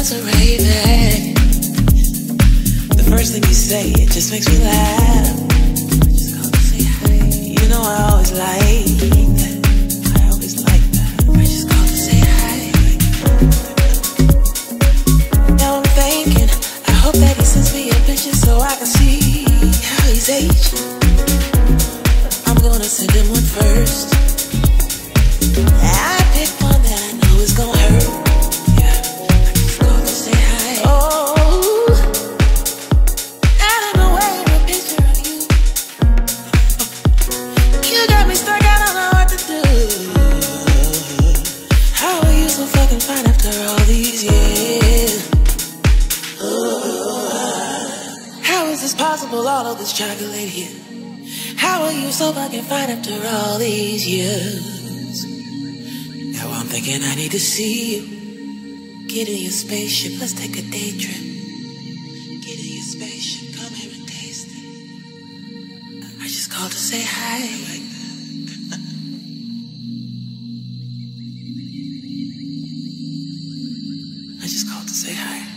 as a raven. The first thing you say, it just makes me laugh. I just called to say hi. You know I always like that. I always like that. I just called to say hi. Now I'm thinking, I hope that he sends me a picture so I can see how he's aged. I'm gonna send him one first. I pick one that I know is gonna hurt. All of this chocolate here. How are you so fucking fine after all these years? Now I'm thinking I need to see you. Get in your spaceship, let's take a day trip. Get in your spaceship, come here and taste it. I just called to say hi. I just called to say hi.